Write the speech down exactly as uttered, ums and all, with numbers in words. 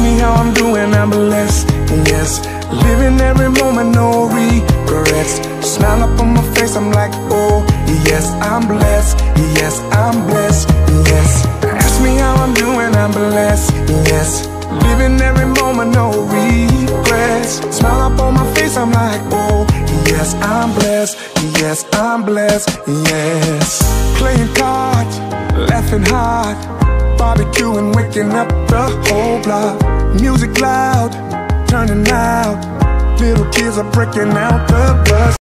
me how I'm doing, I'm blessed, yes. Living every moment, no regrets. Smile up on my face, I'm like, oh, yes, I'm blessed, yes, I'm blessed, yes. Ask me how I'm doing, I'm blessed, yes. Living every moment, no regrets. Smile up on my face, I'm like, oh, yes, I'm blessed, yes, I'm blessed, yes. Playing cards, laughing hard, barbecuing, waking up the whole block. Music loud, turning out, little kids are breaking out the bus.